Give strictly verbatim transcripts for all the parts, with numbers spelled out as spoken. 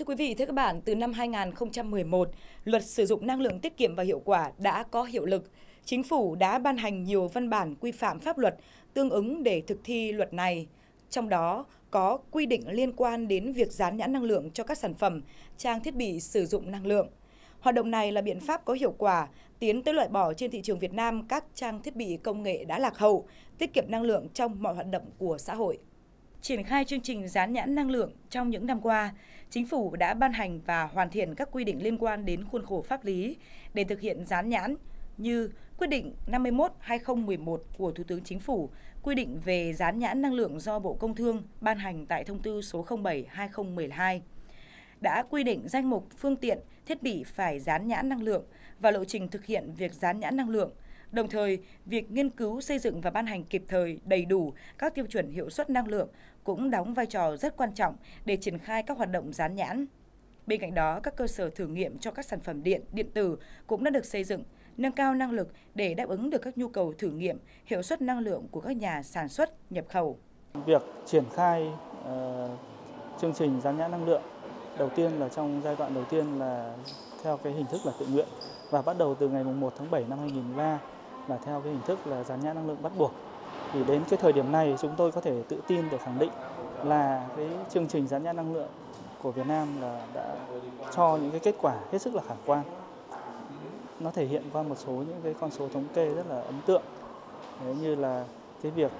Thưa quý vị, thưa các bạn, từ năm hai nghìn không trăm mười một, Luật sử dụng năng lượng tiết kiệm và hiệu quả đã có hiệu lực. Chính phủ đã ban hành nhiều văn bản quy phạm pháp luật tương ứng để thực thi luật này. Trong đó có quy định liên quan đến việc dán nhãn năng lượng cho các sản phẩm, trang thiết bị sử dụng năng lượng. Hoạt động này là biện pháp có hiệu quả, tiến tới loại bỏ trên thị trường Việt Nam các trang thiết bị công nghệ đã lạc hậu, tiết kiệm năng lượng trong mọi hoạt động của xã hội. Triển khai chương trình dán nhãn năng lượng trong những năm qua, Chính phủ đã ban hành và hoàn thiện các quy định liên quan đến khuôn khổ pháp lý để thực hiện dán nhãn như Quyết định năm mươi mốt trên hai nghìn không trăm mười một của Thủ tướng Chính phủ, quy định về dán nhãn năng lượng do Bộ Công Thương ban hành tại Thông tư số không bảy trên hai nghìn không trăm mười hai, đã quy định danh mục phương tiện, thiết bị phải dán nhãn năng lượng và lộ trình thực hiện việc dán nhãn năng lượng. Đồng thời, việc nghiên cứu, xây dựng và ban hành kịp thời, đầy đủ các tiêu chuẩn hiệu suất năng lượng cũng đóng vai trò rất quan trọng để triển khai các hoạt động dán nhãn. Bên cạnh đó, các cơ sở thử nghiệm cho các sản phẩm điện, điện tử cũng đã được xây dựng, nâng cao năng lực để đáp ứng được các nhu cầu thử nghiệm, hiệu suất năng lượng của các nhà sản xuất, nhập khẩu. Việc triển khai uh, chương trình dán nhãn năng lượng đầu tiên là trong giai đoạn đầu tiên là theo cái hình thức là tự nguyện và bắt đầu từ ngày mùng một tháng bảy năm hai nghìn không trăm mười ba là theo cái hình thức là dán nhãn năng lượng bắt buộc. Thì đến cái thời điểm này chúng tôi có thể tự tin để khẳng định là cái chương trình dán nhãn năng lượng của Việt Nam là đã cho những cái kết quả hết sức là khả quan. Nó thể hiện qua một số những cái con số thống kê rất là ấn tượng. Đấy, như là cái việc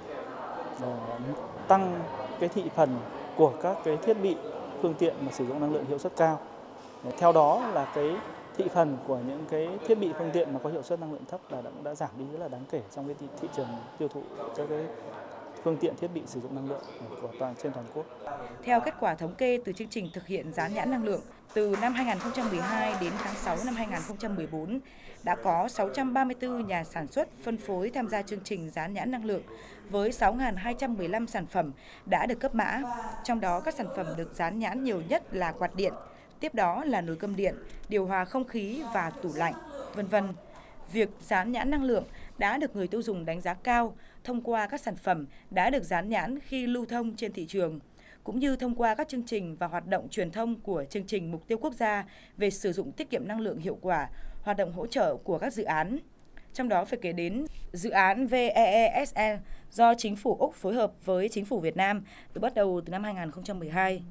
uh, tăng cái thị phần của các cái thiết bị phương tiện mà sử dụng năng lượng hiệu suất cao. Theo đó là cái thị phần của những cái thiết bị phương tiện mà có hiệu suất năng lượng thấp là đã, đã giảm đi rất là đáng kể trong cái thị, thị trường tiêu thụ cho cái phương tiện thiết bị sử dụng năng lượng của toàn trên toàn quốc. Theo kết quả thống kê từ chương trình thực hiện dán nhãn năng lượng, từ năm hai nghìn không trăm mười hai đến tháng sáu năm hai nghìn không trăm mười bốn, đã có sáu trăm ba mươi tư nhà sản xuất phân phối tham gia chương trình dán nhãn năng lượng với sáu nghìn hai trăm mười lăm sản phẩm đã được cấp mã. Trong đó các sản phẩm được dán nhãn nhiều nhất là quạt điện, tiếp đó là nồi cơm điện, điều hòa không khí và tủ lạnh, vân vân. Việc dán nhãn năng lượng đã được người tiêu dùng đánh giá cao thông qua các sản phẩm đã được dán nhãn khi lưu thông trên thị trường, cũng như thông qua các chương trình và hoạt động truyền thông của chương trình Mục tiêu Quốc gia về sử dụng tiết kiệm năng lượng hiệu quả, hoạt động hỗ trợ của các dự án. Trong đó phải kể đến dự án vê e e ét lờ do Chính phủ Úc phối hợp với Chính phủ Việt Nam từ bắt đầu từ năm hai nghìn không trăm mười hai.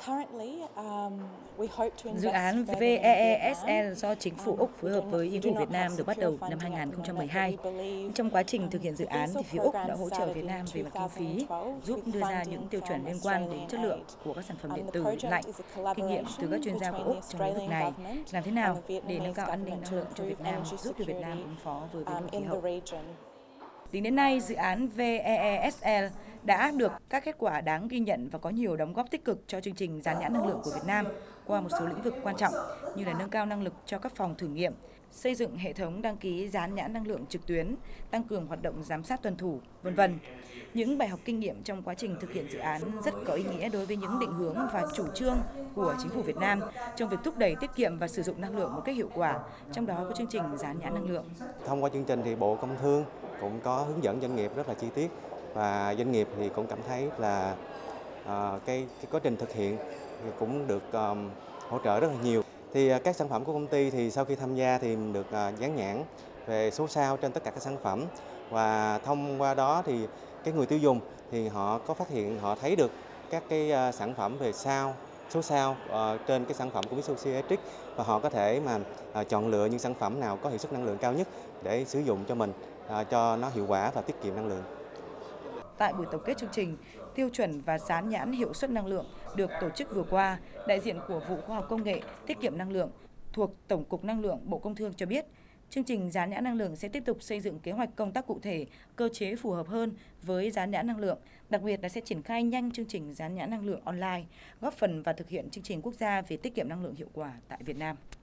Dự án vê e e ét lờ do Chính phủ Úc phối hợp với Chính phủ Việt Nam được bắt đầu năm hai nghìn không trăm mười hai. Trong quá trình thực hiện dự án, thì phía Úc đã hỗ trợ Việt Nam về mặt kinh phí, giúp đưa ra những tiêu chuẩn liên quan đến chất lượng của các sản phẩm điện tử, điện lạnh, kinh nghiệm từ các chuyên gia của Úc trong lĩnh vực này, làm thế nào để nâng cao an ninh năng lượng cho Việt Nam, giúp cho Việt Nam ứng phó với biến đổi khí hậu. Tính đến nay, dự án vê e e ét lờ đã được các kết quả đáng ghi nhận và có nhiều đóng góp tích cực cho chương trình dán nhãn năng lượng của Việt Nam qua một số lĩnh vực quan trọng như là nâng cao năng lực cho các phòng thử nghiệm, xây dựng hệ thống đăng ký dán nhãn năng lượng trực tuyến, tăng cường hoạt động giám sát tuân thủ, vân vân. Những bài học kinh nghiệm trong quá trình thực hiện dự án rất có ý nghĩa đối với những định hướng và chủ trương của Chính phủ Việt Nam trong việc thúc đẩy tiết kiệm và sử dụng năng lượng một cách hiệu quả, trong đó có chương trình dán nhãn năng lượng. Thông qua chương trình thì Bộ Công Thương cũng có hướng dẫn doanh nghiệp rất là chi tiết và doanh nghiệp thì cũng cảm thấy là uh, cái, cái quá trình thực hiện thì cũng được um, hỗ trợ rất là nhiều. Thì uh, các sản phẩm của công ty thì sau khi tham gia thì được uh, dán nhãn về số sao trên tất cả các sản phẩm, và thông qua đó thì cái người tiêu dùng thì họ có phát hiện, họ thấy được các cái uh, sản phẩm về sao, số sao uh, trên cái sản phẩm của Mitsubishi Electric, và họ có thể mà uh, chọn lựa những sản phẩm nào có hiệu suất năng lượng cao nhất để sử dụng cho mình uh, cho nó hiệu quả và tiết kiệm năng lượng. Tại buổi tổng kết chương trình, tiêu chuẩn và dán nhãn hiệu suất năng lượng được tổ chức vừa qua, đại diện của Vụ Khoa học Công nghệ Tiết kiệm năng lượng thuộc Tổng cục Năng lượng Bộ Công Thương cho biết, chương trình dán nhãn năng lượng sẽ tiếp tục xây dựng kế hoạch công tác cụ thể, cơ chế phù hợp hơn với dán nhãn năng lượng, đặc biệt là sẽ triển khai nhanh chương trình dán nhãn năng lượng online, góp phần vào thực hiện chương trình quốc gia về tiết kiệm năng lượng hiệu quả tại Việt Nam.